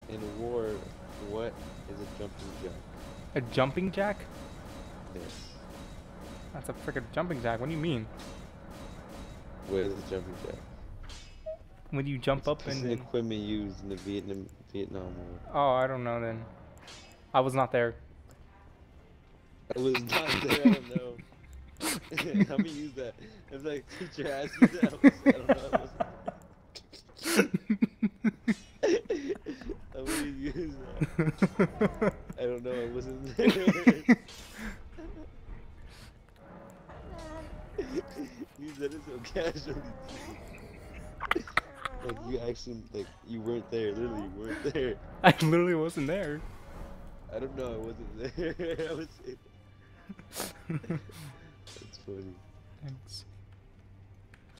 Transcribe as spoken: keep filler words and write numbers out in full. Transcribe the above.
In war, what is a jumping jack? A jumping jack? Yes. That's a freaking jumping jack. What do you mean? What is a jumping jack? When you jump It's a up piece and of then... equipment used in the Vietnam Vietnam War. Oh, I don't know then. I was not there. I was not there. I don't know. How many use that? If like teacher asked me that, I, was, I don't know. I wasn't there. How many use that? I don't know. I wasn't there. You said it so casually. Like you actually, like you weren't there. Literally, you weren't there. I literally wasn't there. I don't know. I wasn't there. I was. That's funny. Thanks.